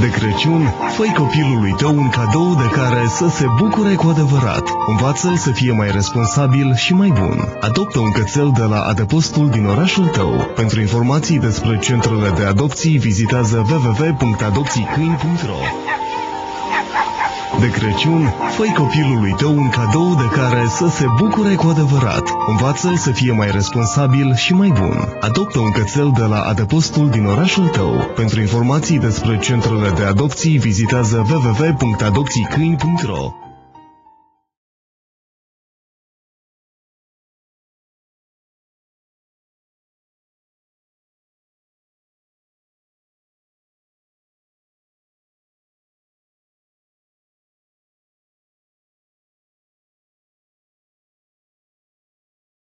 De Crăciun, fă-i copilului tău un cadou de care să se bucure cu adevărat. Învață-l să fie mai responsabil și mai bun. Adoptă un cățel de la adăpostul din orașul tău. Pentru informații despre centrele de adopții, vizitează www.adopțiicâini.ro. De Crăciun, fă-i copilului tău un cadou de care să se bucure cu adevărat. Învață-l să fie mai responsabil și mai bun. Adoptă un cățel de la adăpostul din orașul tău. Pentru informații despre centrele de adopții, vizitează www.adopțiicâini.ro.